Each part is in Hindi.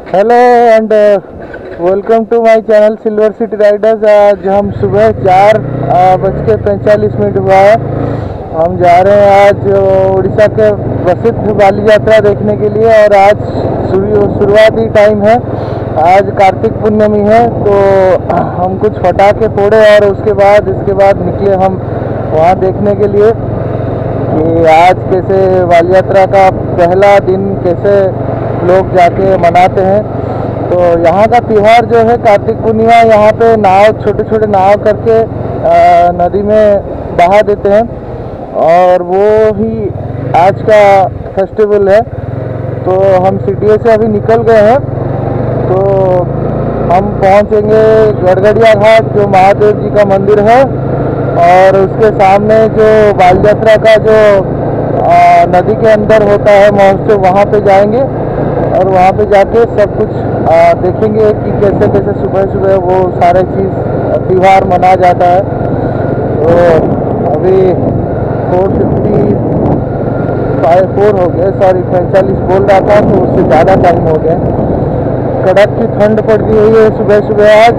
Hello and welcome to my channel Silver City Riders. आज हम सुबह 4:45 हुआ है। हम जा रहे हैं आज उड़ीसा के प्रसिद्ध बाली यात्रा देखने के लिए और आज शुरुआती टाइम है। आज कार्तिक पूर्णिमा है तो हम कुछ पटाखे फोड़े और इसके बाद निकले हम वहाँ देखने के लिए कि आज कैसे बाली यात्रा का पहला दिन कैसे लोग जाके मनाते हैं। तो यहाँ का त्यौहार जो है कार्तिक पूर्णिमा, यहाँ पे नाव छोटे छोटे नाव करके नदी में बहा देते हैं और वो ही आज का फेस्टिवल है। तो हम सिटी से अभी निकल गए हैं तो हम पहुँचेंगे गड़गड़िया घाट जो महादेव जी का मंदिर है और उसके सामने जो बाली यात्रा का जो नदी के अंदर होता है महोत्सव, वहाँ पे जाएंगे और वहाँ पे जाके सब कुछ देखेंगे कि कैसे कैसे सुबह सुबह वो सारे चीज़ त्यौहार मना जाता है। तो अभी 4:54 हो गए, सॉरी 45 बोल रहा था तो उससे ज़्यादा टाइम हो गया। कड़क की ठंड पड़ गई हुई है सुबह सुबह आज।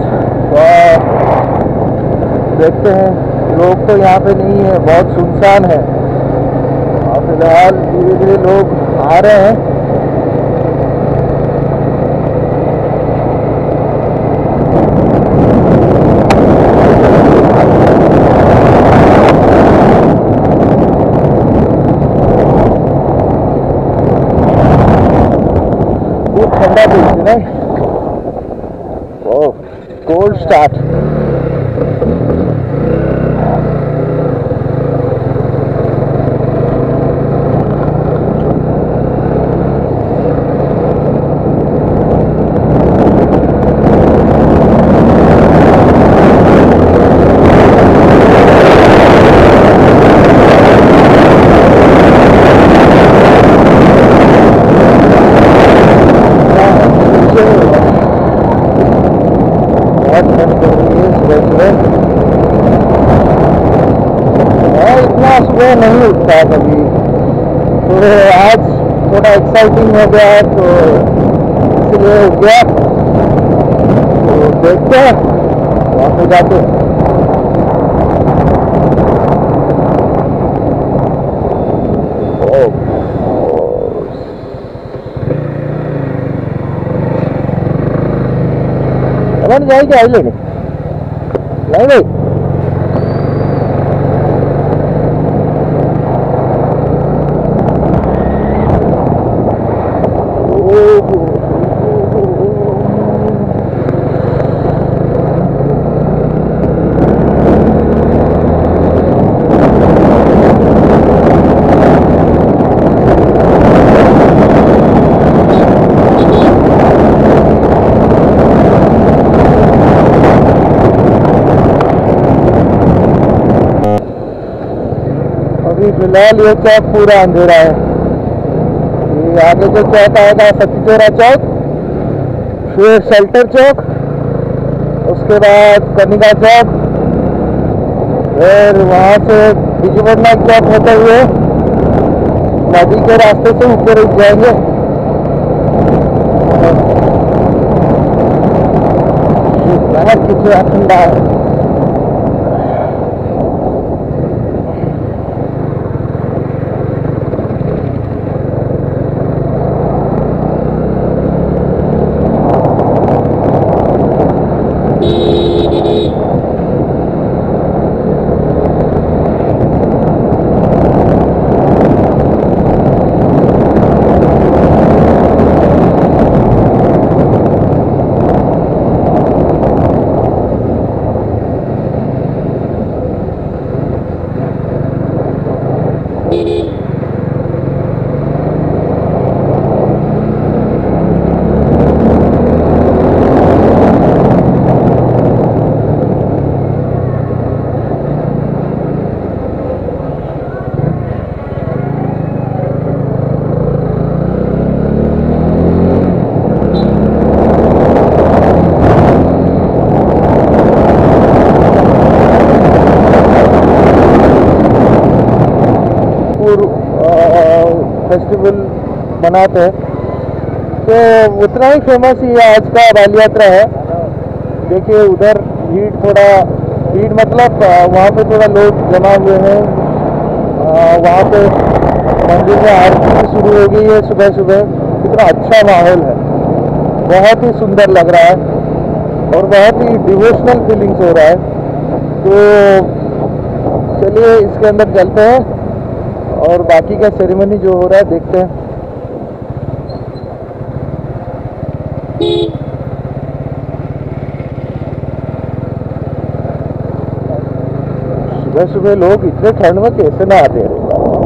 देखते हैं, लोग तो यहाँ पे नहीं है, बहुत सुनसान है और फिलहाल धीरे धीरे लोग आ रहे हैं। ठंडा बीच नहीं, ओह कोल्ड स्टार्ट। सुबह नहीं उठता है कभी, तो आज थोड़ा एक्साइटिंग हो गया है तो इसलिए उठ गया। तो देखते हैं वहाँ पे जाके। जाएगी आई लेने नहीं भाई, फिलहाल ये चौक पूरा अंधेरा है। ये आगे जो चौक आएगा सतीचोरा चौक, फिर शेल्टर चौक, उसके बाद कनिका चौक, फिर वहाँ से बिजूपटनायक चौक होते हुए नदी के रास्ते से ऊपर उठ जाएंगे। बहुत कुछ ठंडा है। फेस्टिवल मनाते हैं। तो उतना ही फेमस ही आज का बाली यात्रा है। देखिए उधर भीड़ मतलब वहाँ पे थोड़ा लोग जमा हुए हैं। वहाँ पे मंदिर में आरती भी शुरू हो गई है सुबह सुबह। कितना अच्छा माहौल है, बहुत ही सुंदर लग रहा है और बहुत ही डिवोशनल फीलिंग्स हो रहा है। तो चलिए इसके अंदर चलते हैं और बाकी का सेरेमनी जो हो रहा है देखते हैं। सुबह सुबह लोग इतने ठंड में कैसे ना आते हैं।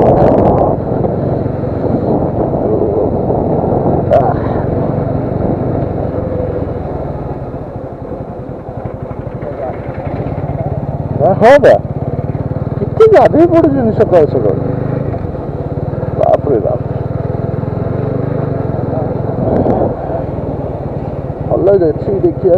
हो गया कितनी ज्यादा ही बड़ी जिनिस सकाळ बाप रे बाप। अलग अच्छी देखिए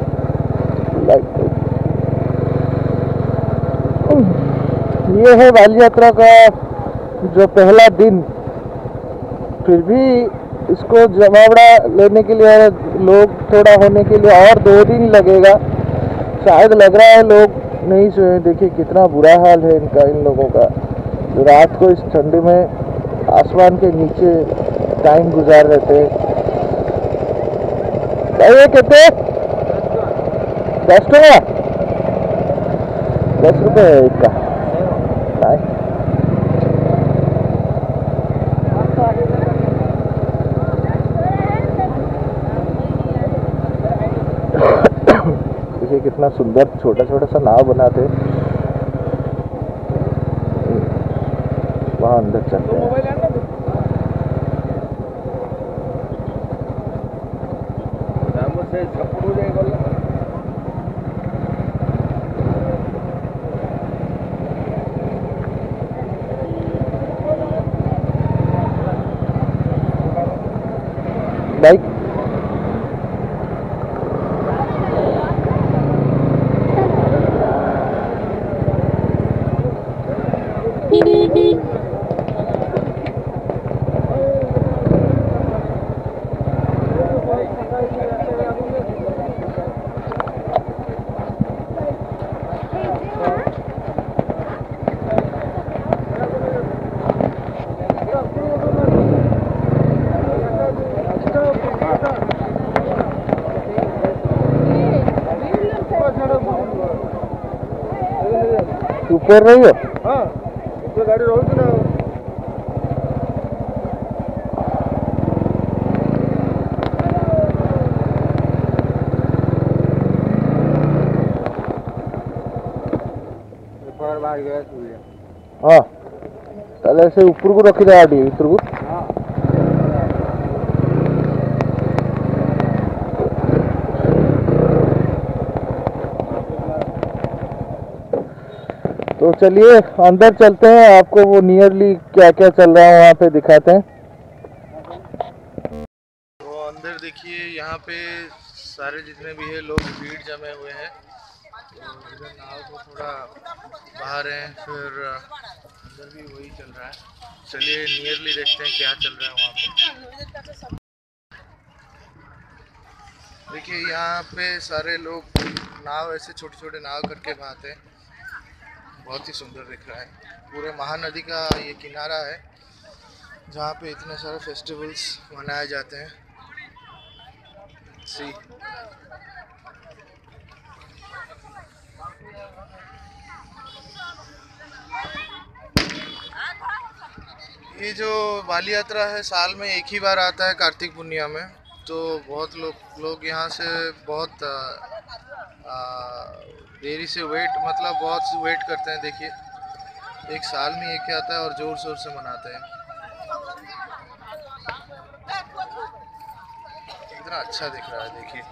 ये है बाली यात्रा का जो पहला दिन। फिर भी इसको जमावड़ा लेने के लिए लोग थोड़ा होने के लिए और 2 दिन लगेगा शायद। लग रहा है लोग नहीं सोए। देखिए कितना बुरा हाल है इन लोगों का जो रात को इस ठंडी में आसमान के नीचे टाइम गुजार रहे थे। ये कहते 10 टका 10 रुपये है एक का। देखिए कितना सुंदर छोटा छोटा सा नाव बनाते। वहाँ अंदर चलते हैं। बाइक ऊपर रही हो। हाँ ऊपर गाड़ी रोक ना। हाँ ताले से ऊपर को रखी गाड़ी ऊपर को। तो चलिए अंदर चलते हैं, आपको वो नियरली क्या क्या चल रहा है वहाँ पे दिखाते हैं। तो अंदर देखिए यहाँ पे सारे जितने भी है लोग भीड़ जमे हुए हैं। तो इधर नाव को थोड़ा बाहर है, फिर अंदर भी वही चल रहा है। चलिए नियरली देखते हैं क्या चल रहा है वहाँ पे। देखिए यहाँ पे सारे लोग नाव ऐसे छोटे छोटे नाव करके भाते हैं। बहुत ही सुंदर दिख रहा है। पूरे महानदी का ये किनारा है जहाँ पे इतने सारे फेस्टिवल्स मनाए जाते हैं। सी ये जो बाली यात्रा है साल में एक ही बार आता है कार्तिक पूर्णिमा में। तो बहुत लोग यहाँ से बहुत देरी से बहुत वेट करते हैं। देखिए एक साल में एक ही आता है और जोर शोर से मनाते हैं। कितना अच्छा दिख रहा है देखिए।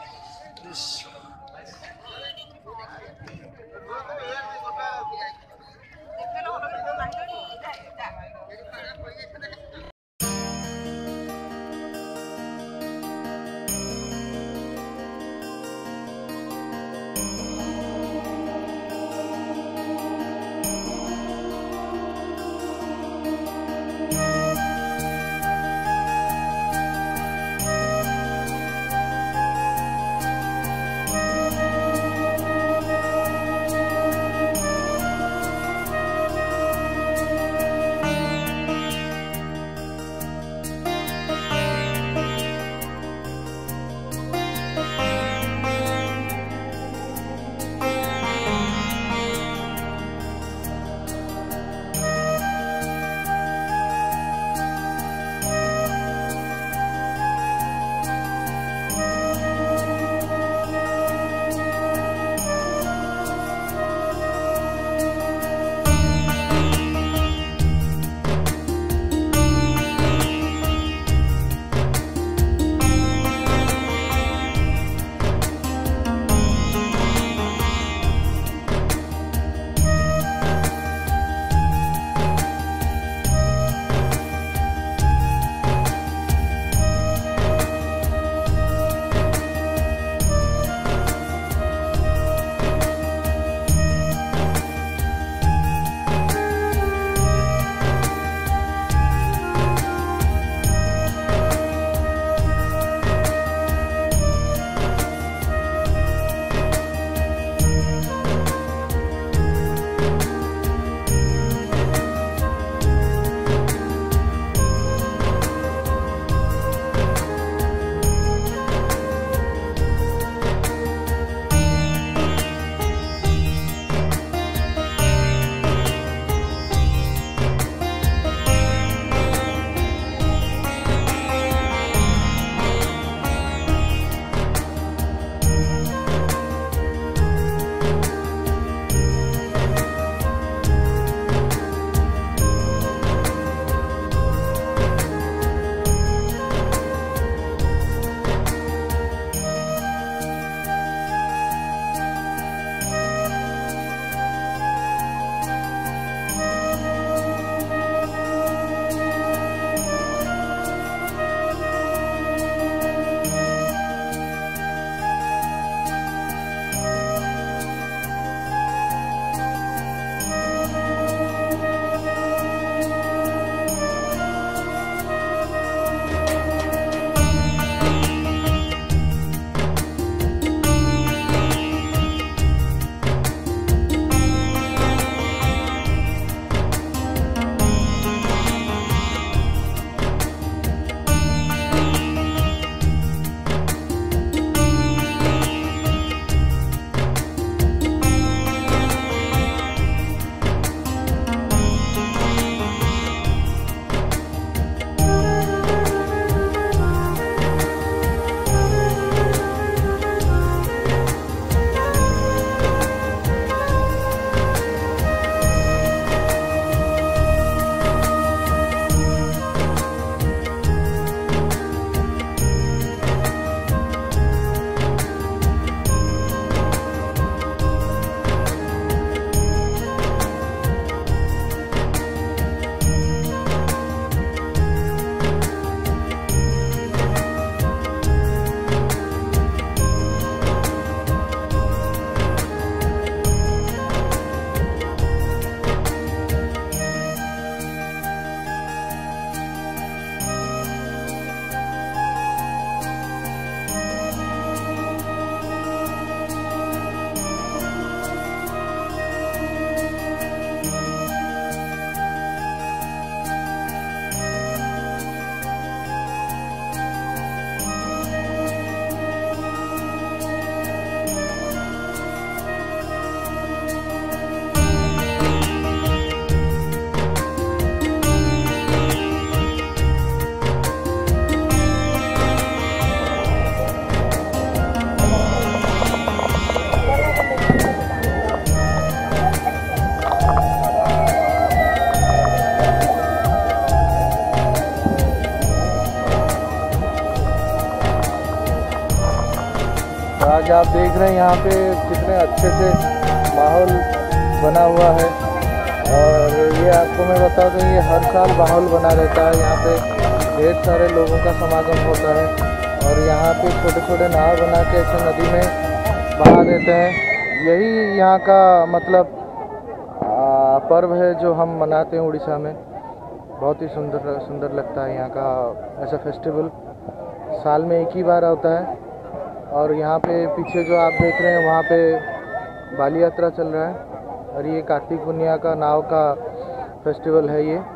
आज आप देख रहे हैं यहाँ पे कितने अच्छे से माहौल बना हुआ है। और ये आपको मैं बता दूँ, ये हर साल माहौल बना रहता है। यहाँ पे ढेर सारे लोगों का समागम होता है और यहाँ पे छोटे छोटे नाव बना के ऐसे नदी में बहा देते हैं। यही यहाँ का मतलब पर्व है जो हम मनाते हैं उड़ीसा में। बहुत ही सुंदर लगता है यहाँ का ऐसा फेस्टिवल। साल में एक ही बार आता है। और यहाँ पे पीछे जो आप देख रहे हैं वहाँ पे बाली यात्रा चल रहा है और ये कार्तिक पूर्णिमा का नाव का फेस्टिवल है ये।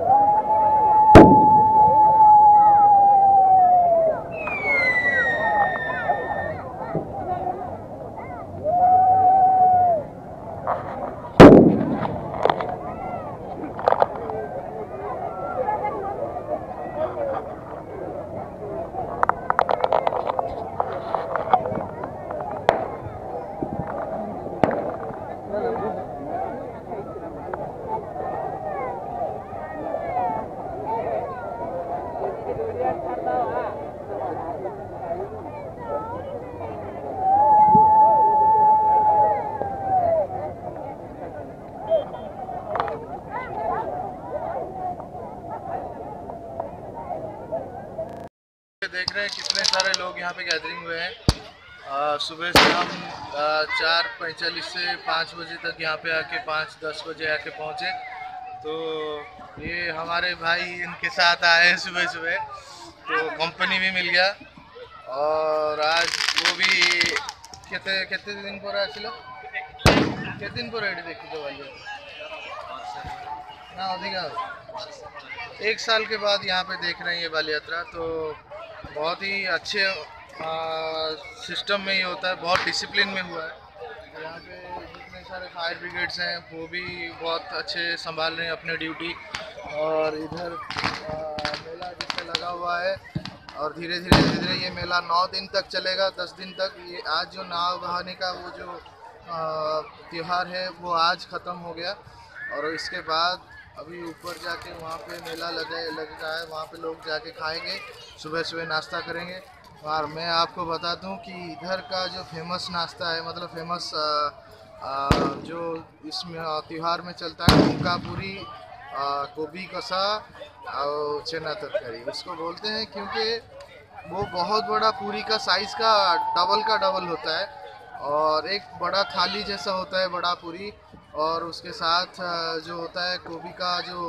देख रहे हैं कितने सारे लोग यहाँ पे गैदरिंग हुए हैं। सुबह से हम 4:45 से 5 बजे तक यहाँ पे आके 5-10 बजे आके पहुँचे। तो ये हमारे भाई इनके साथ आए हैं सुबह तो कंपनी भी मिल गया। और आज वो भी केते दिन पर आसिल केते दिन पर एठी देखी तो भाई ना अधिक 1 साल के बाद यहाँ पे देख रहे हैं ये बाली यात्रा। तो बहुत ही अच्छे सिस्टम में ये होता है, बहुत डिसिप्लिन में हुआ है। यहाँ पे जितने सारे फायर ब्रिगेड्स हैं वो भी बहुत अच्छे संभाल रहे हैं अपने ड्यूटी। और इधर मेला जिससे लगा हुआ है और धीरे धीरे ये मेला 9 दिन तक चलेगा, 10 दिन तक। ये आज जो नाव बहाने का वो जो त्यौहार है वो आज ख़त्म हो गया। और इसके बाद अभी ऊपर जाके वहाँ पे मेला लगा है, वहाँ पे लोग जाके खाएंगे, सुबह नाश्ता करेंगे। और मैं आपको बता दूं कि इधर का जो फेमस नाश्ता है, मतलब फेमस जो इसमें त्यौहार में चलता है, उनका पूरी गोभी कसा और चना तरकारी इसको बोलते हैं, क्योंकि वो बहुत बड़ा पूरी का साइज़ का डबल होता है। और एक बड़ा थाली जैसा होता है बड़ा पूरी, और उसके साथ जो होता है गोभी का जो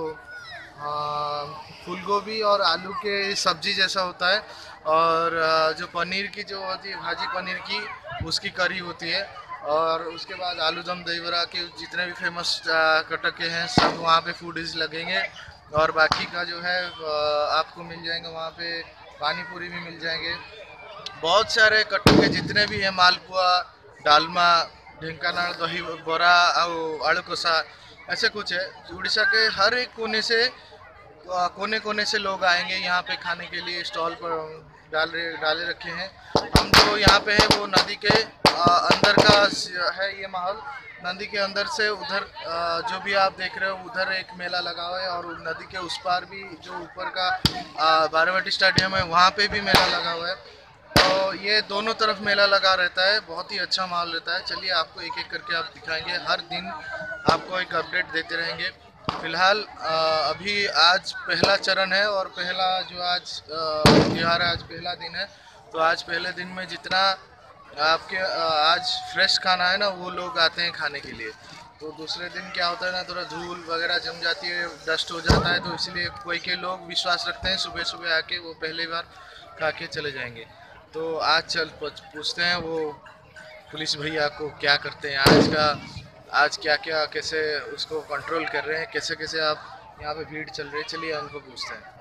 फूल गोभी और आलू के सब्जी जैसा होता है। और जो पनीर की जो होती है भाजी पनीर की, उसकी करी होती है। और उसके बाद आलू दम दही बड़ा के जितने भी फेमस कटक के हैं सब वहाँ पे फूडीज लगेंगे। और बाकी का जो है आपको मिल जाएंगे वहाँ पे, पानी पूरी भी मिल जाएंगे। बहुत सारे कटक के जितने भी हैं, मालपुआ, डालमा, ढेंकानाल दही बरा और आलू कोसा, ऐसे कुछ है। उड़ीसा के हर एक कोने से लोग आएंगे यहाँ पे खाने के लिए। स्टॉल पर डाले रखे हैं। हम जो यहाँ पे है वो नदी के अंदर का है ये माहौल। नदी के अंदर से उधर जो भी आप देख रहे हो उधर एक मेला लगा हुआ है, और नदी के उस पार भी जो ऊपर का बारावटी स्टेडियम है वहाँ पे भी मेला लगा हुआ है। तो ये दोनों तरफ मेला लगा रहता है, बहुत ही अच्छा माहौल रहता है। चलिए आपको एक एक करके आप दिखाएंगे, हर दिन आपको एक अपडेट देते रहेंगे। फिलहाल अभी आज पहला चरण है और पहला जो आज त्यौहार है, आज पहला दिन है। तो आज पहले दिन में जितना आपके आज फ्रेश खाना है ना, वो लोग आते हैं खाने के लिए। तो दूसरे दिन क्या होता है ना, थोड़ा धूल वगैरह जम जाती है, डस्ट हो जाता है, तो इसलिए कोई के लोग विश्वास रखते हैं सुबह आके वो पहली बार खा के चले जाएंगे। तो आज चल पूछते हैं वो पुलिस भैया को क्या करते हैं आज क्या कैसे उसको कंट्रोल कर रहे हैं, कैसे आप यहाँ पे भीड़ चल रही है। चलिए उनको पूछते हैं।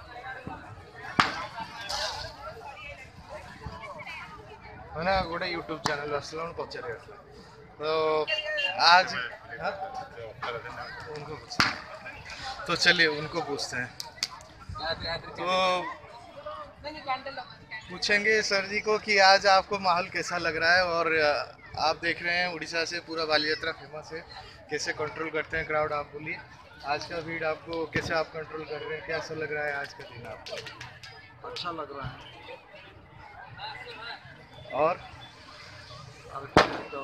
मैंने गोटे यूट्यूब चैनल पचारे तो आज उनको पूछते हैं। तो चलिए उनको पूछते हैं। तो पूछेंगे सर जी को कि आज आपको माहौल कैसा लग रहा है, और आप देख रहे हैं उड़ीसा से पूरा बाली यात्रा फेमस है, कैसे कंट्रोल करते हैं क्राउड, आप बोलिए। आज का भीड़ आपको कैसे आप कंट्रोल कर रहे हैं, कैसा लग रहा है आज का दिन आपको? अच्छा लग रहा है। और तो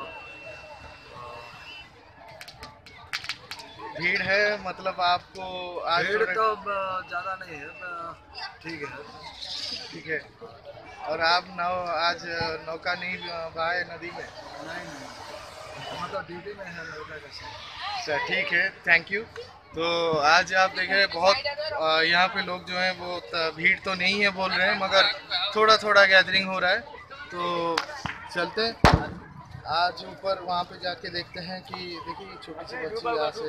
भीड़ है, मतलब आपको आज भीड़ तो ज़्यादा नहीं है, ठीक है। ठीक है। और आप आज नौका नहीं बहाए नदी में? नहीं, हम तो ड्यूटी में है नौका का। अच्छा, ठीक है, थैंक यू। तो आज आप देख रहे हैं बहुत यहाँ पे लोग जो हैं वो भीड़ तो नहीं है बोल रहे हैं, मगर थोड़ा थोड़ा गैदरिंग हो रहा है। तो चलते हैं आज ऊपर, वहाँ पे जाके देखते हैं कि देखिए छोटी सी बच्ची यहाँ से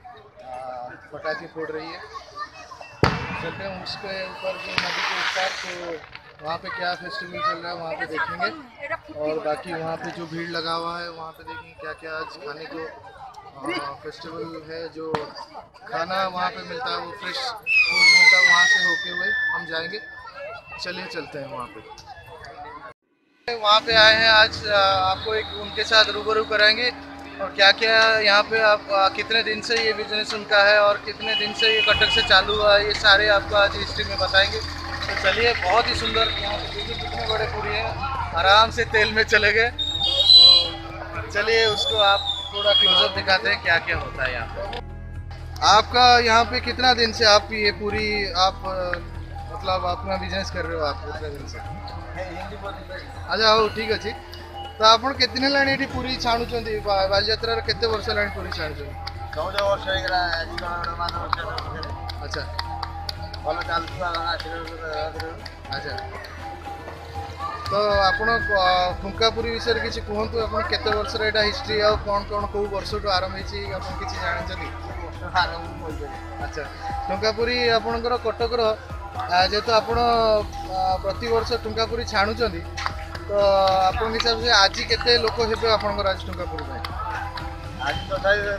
पटाखे फोड़ रही है। चलते हैं उसके ऊपर जो नदी के ऊपर, तो वहाँ पे क्या फेस्टिवल चल रहा है वहाँ पे देखेंगे, और बाकी वहाँ पे जो भीड़ लगा हुआ है वहाँ पे देखेंगे क्या क्या आज खाने को फेस्टिवल है। जो खाना वहाँ पे मिलता है वो फ्रेश फूड मिलता है, वहाँ से होके हुए हम जाएंगे। चलिए चलते हैं वहाँ पे। वहाँ पे आए हैं आज, आपको एक उनके साथ रूबरू कराएंगे और क्या क्या यहाँ पे आप कितने दिन से ये बिजनेस उनका है और कितने दिन से ये कटक से चालू हुआ है, ये सारे आपको आज हिस्ट्री में बताएंगे। तो चलिए, बहुत ही सुंदर यहाँ पे देखिए कितने बड़े पूरी हैं, आराम से तेल में चले गए। तो चलिए उसको आप थोड़ा क्लोजअप दिखाते हैं क्या क्या होता है यहाँ पे। आपका यहाँ पे कितना दिन से आप ये पूरी आप मतलब अपना बिजनेस कर रहे हो? आप कितने दिन से? अच्छा, हो ठीक अच्छे। तो आप कितने लाइन ये पूरी छाणुंट बालीजात्रा केते वर्ष लाइन पूरी छाणुंट? 14 वर्ष हो गला। अच्छा, भल चलता। अच्छा। तो आपण ठुंकापुरी विषय किसी कहतु, आप केते वर्ष हिस्ट्री आ कौन कौन कौ वर्ष आरंभ होती किसी जानते? अच्छा, ठुंकापुरी आपणकर कटकर जेहेतु आप प्रति वर्ष ठुंकापुरी छाणुंट, तो आप हिसाब से आज केते लोक हे आपंकर आज ठुंकापुरी आज तो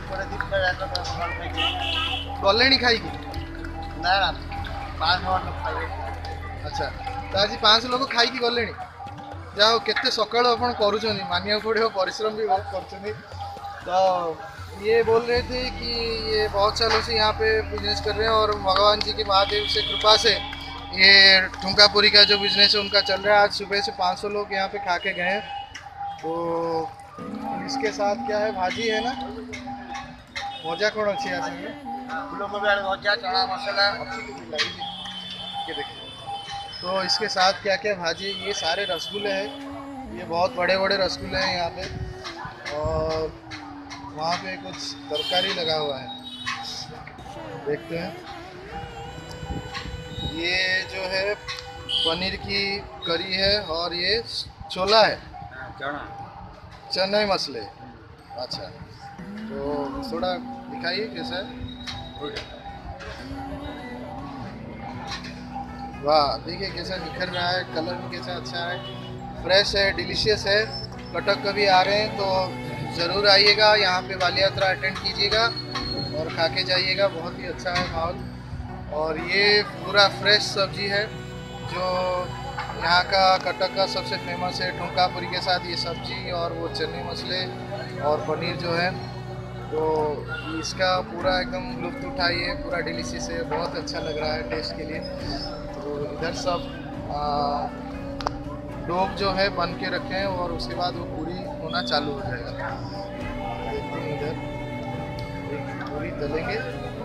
गले खाई? ना 5 खाई। अच्छा, तो आज 5 लोग खाई गले? जाओ केते सकाल आप मानिया पड़ो, परिश्रम भी बहुत कर। तो ये बोल रहे थे कि ये बहुत सालों से यहाँ पे बिजनेस कर रहे हैं और भगवान जी के महादेव से कृपा से ये ठुंकापुरी का जो बिजनेस है उनका चल रहा है। आज सुबह से 500 लोग यहाँ पे खा के गए हैं। तो इसके साथ क्या है, भाजी है ना, मजा कौन अच्छी है भजा चना मसाला। तो इसके साथ क्या क्या भाजी, ये सारे रसगुल्ले हैं, ये बहुत बड़े बड़े रसगुल्ले हैं यहाँ पे, और वहाँ पे कुछ तरकारी लगा हुआ है, देखते हैं। ये जो है पनीर की करी है और ये छोला है, चने मसले। अच्छा, तो थोड़ा दिखाइए कैसा है। वाह, देखिए कैसा निखर रहा है, कलर भी कैसा अच्छा है, फ्रेश है, डिलीशियस है। कटक कभी आ रहे हैं तो ज़रूर आइएगा, यहाँ पे बाली यात्रा अटेंड कीजिएगा और खा के जाइएगा, बहुत ही अच्छा है माहौल। और ये पूरा फ्रेश सब्जी है जो यहाँ का कटक का सबसे फेमस है। ठुंकापुरी के साथ ये सब्जी और वो चने मसले और पनीर जो है, तो इसका पूरा एकदम लुत्फ़ उठाइए, पूरा डिलीशियस है, बहुत अच्छा लग रहा है टेस्ट के लिए। तो इधर सब डोब जो है बन के रखे हैं और उसके बाद वो पूरी होना चालू हो जाएगा। देखते हैं इधर पूरी तलेंगे।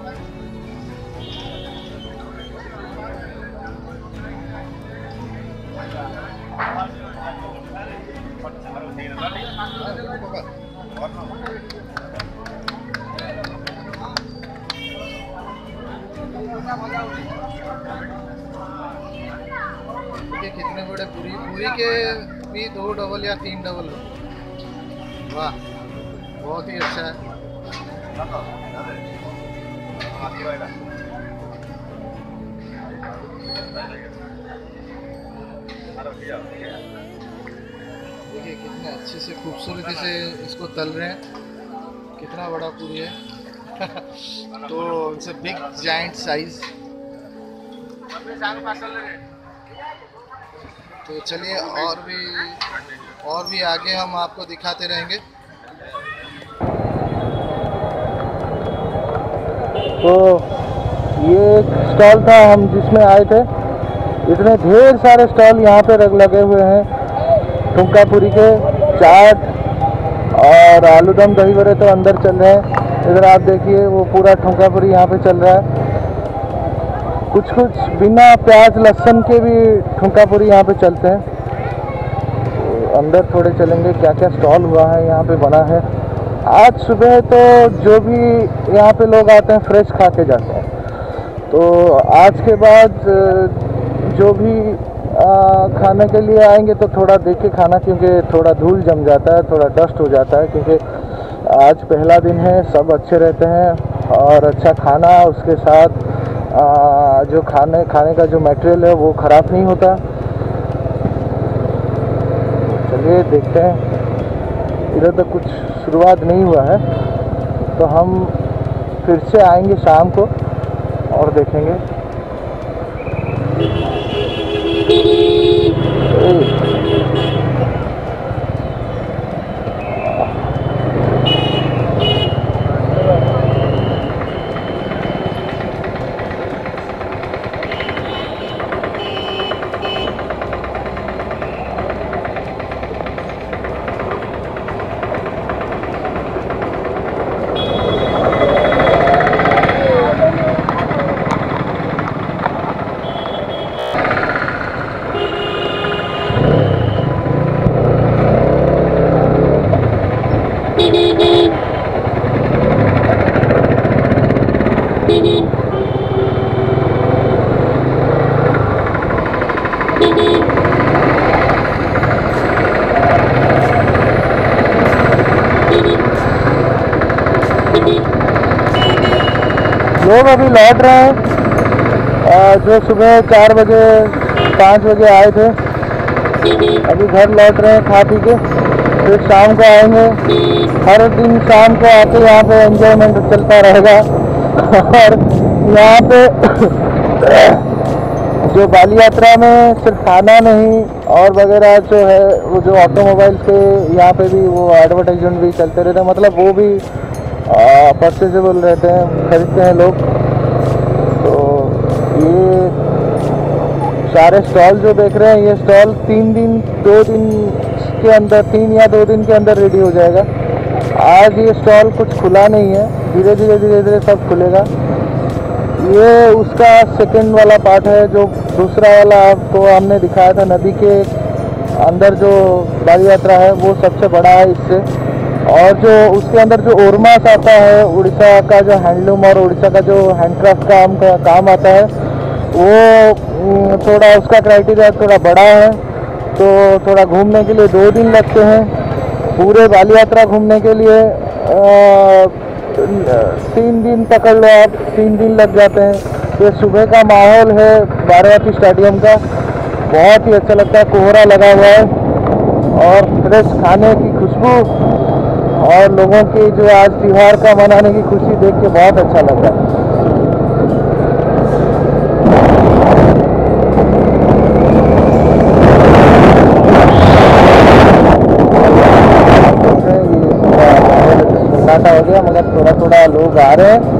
देखिए कितने बड़े पूरी, पूरी के भी 2 डबल या 3 डबल। वाह, बहुत ही अच्छा है। देखिए कितने अच्छे से खूबसूरती से इसको तल रहे हैं, कितना बड़ा पूरी है। तो it's a big giant size. तो चलिए और भी आगे हम आपको दिखाते रहेंगे। तो ये एक स्टॉल था हम जिसमें आए थे, इतने ढेर सारे स्टॉल यहाँ पे लगे हुए हैं ठुमकापुरी के, चाट, और आलू दम दही बड़े तो अंदर चल रहे हैं। इधर आप देखिए वो पूरा ठुमका पूरी यहाँ पे चल रहा है। कुछ कुछ बिना प्याज लहसुन के भी ठुमका पूरी यहाँ पे चलते हैं। तो अंदर थोड़े चलेंगे, क्या क्या स्टॉल हुआ है यहाँ पे बना है। आज सुबह तो जो भी यहाँ पे लोग आते हैं फ्रेश खा के जाते हैं। तो आज के बाद जो भी खाने के लिए आएंगे तो थोड़ा देख के खाना, क्योंकि थोड़ा धूल जम जाता है, थोड़ा डस्ट हो जाता है, क्योंकि आज पहला दिन है। सब अच्छे रहते हैं और अच्छा खाना, उसके साथ जो खाने का जो मटेरियल है वो ख़राब नहीं होता। चलिए देखते हैं। इधर तो कुछ शुरुआत नहीं हुआ है, तो हम फिर से आएंगे शाम को और देखेंगे। लोग अभी लौट रहे हैं, जो सुबह 4 बजे 5 बजे आए थे, अभी घर लौट रहे हैं खा पी के। फिर शाम को आएंगे। हर दिन शाम को आके यहाँ पे एंजॉयमेंट चलता रहेगा। और यहाँ पे जो बाली यात्रा में सिर्फ खाना नहीं और वगैरह जो है, वो जो ऑटोमोबाइल्स के यहाँ पे भी वो एडवर्टाइजमेंट भी चलते रहते हैं, मतलब वो भी परचेजेबल रहते हैं, खरीदते हैं लोग। तो ये सारे स्टॉल जो देख रहे हैं, ये स्टॉल 3 दिन 2 दिन के अंदर, 3 या 2 दिन के अंदर रेडी हो जाएगा। आज ये स्टॉल कुछ खुला नहीं है, धीरे धीरे सब खुलेगा। ये उसका सेकंड वाला पार्ट है। जो दूसरा वाला आपको हमने दिखाया था नदी के अंदर जो बाली यात्रा है, वो सबसे बड़ा है इससे। और जो उसके अंदर जो ओरमास आता है, उड़ीसा का जो हैंडलूम और उड़ीसा का जो हैंडक्राफ्ट का काम आता है, वो थोड़ा उसका क्राइटेरिया थोड़ा बड़ा है। तो थोड़ा घूमने के लिए 2 दिन लगते हैं। पूरे बाली यात्रा घूमने के लिए 3 दिन पकड़ लो आप, 3 दिन लग जाते हैं। ये सुबह का माहौल है बारावती स्टेडियम का, बहुत ही अच्छा लगता है। कोहरा लगा हुआ है और फ्रेश खाने की खुशबू और लोगों की जो आज त्योहार का मनाने की खुशी देख के बहुत अच्छा लग रहा है। सन्नाटा हो गया, मगर थोड़ा थोड़ा लोग आ रहे हैं।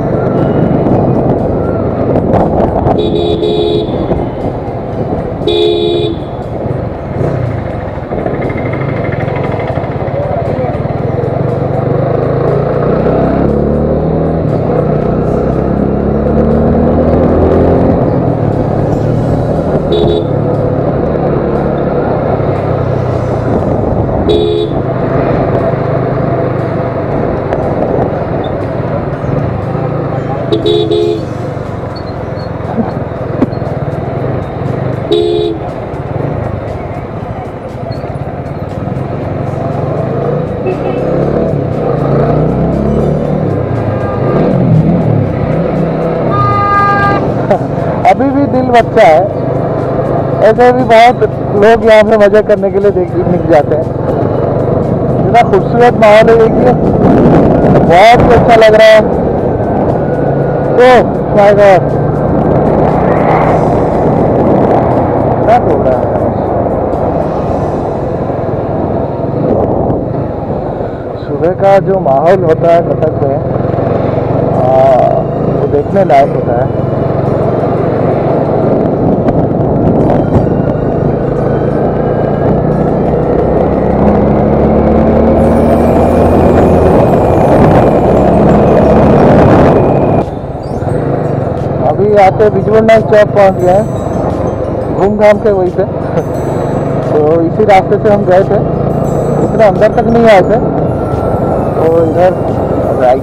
अभी भी दिल बच्चा है। ऐसे भी बहुत लोग यहाँ पे मजा करने के लिए निकल जाते हैं। इतना खूबसूरत माहौल है, देखिए बहुत ही अच्छा लग रहा है। तो माय गॉड, क्या हो रहा है। सुबह का जो माहौल होता है कटक में, वो देखने लायक होता है। आते आते बिजवड़नाथ चौक पहुंच गए हैं, घूम घाम के वहीं पे। तो इसी रास्ते से हम गए थे, इतना अंदर तक नहीं आए थे, तो इधर राइट।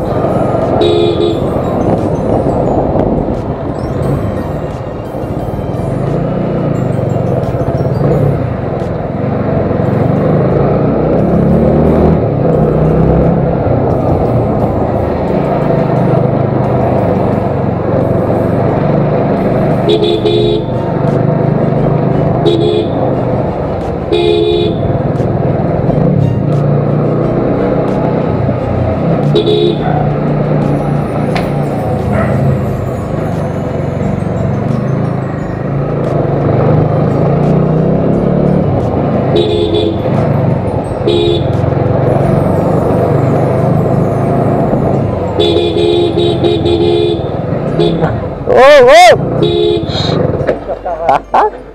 Oh, oh!